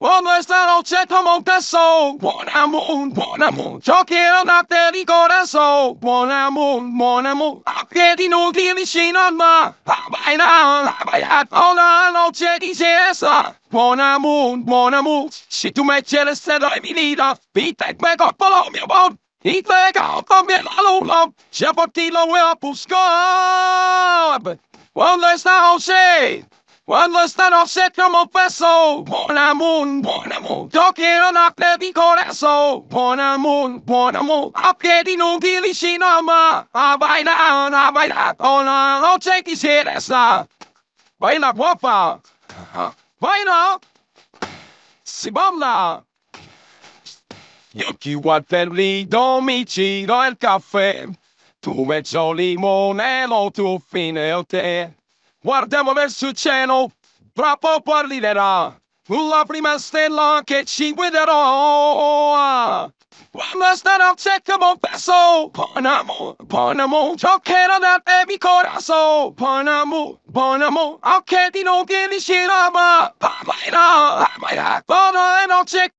Quando esta noche tomo un beso, mon amour, yo quiero darte mi corazón, mon amour, a piedi nudi vicino al mar, a bailar toda la noche dice esa, mon amour, si tú me quieres te doy mi vida, vita y pego por mi amor, y pego también la luna, ya por ti lo voy a buscar, cuando esta noche. Cuando esta noche como un beso, mon amour, yo quiero darte mi corazón, mon amour, a piedi nudi vicino al mar, a bailar, toda la noche quisiera estar, baila guapa, baila, si baila. Io chi guarda il rido mi giro il caffè, tu mezzo limone, lo tu fine il tè. Guardiamo verso il cielo, tra poco arriverà la prima stella che ci guiderò. Quando starò cercamo un beso, bon amour, yo quiero darte mi corazón, bon amour, aunque ti non vieni vicino a bailar, toda la noche